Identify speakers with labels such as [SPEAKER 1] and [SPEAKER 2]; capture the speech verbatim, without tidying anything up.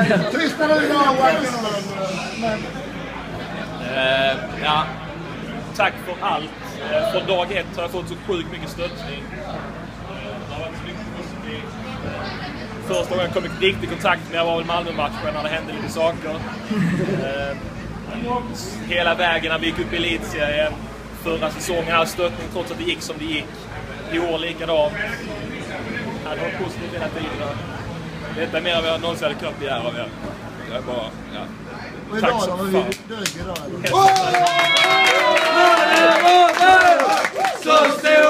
[SPEAKER 1] Tystnad idag!
[SPEAKER 2] Uh, ja, tack för allt. Uh, från dag ett har jag fått så sjukt mycket stöttning. Uh, det har varit så mycket positivt. Uh, första gången jag kom i riktig kontakt med var väl Malmö-matchen när det hände lite saker. Uh, hela vägen när vi gick upp i elitserien. Förra säsongen hade stöttning trots att det gick som det gick. I år likadant. Det har varit positivt hela tiden. Detta är mer än vad jag någonsin hade kunnat begära av er. Jag är bara, ja. Tack så fan.
[SPEAKER 1] Så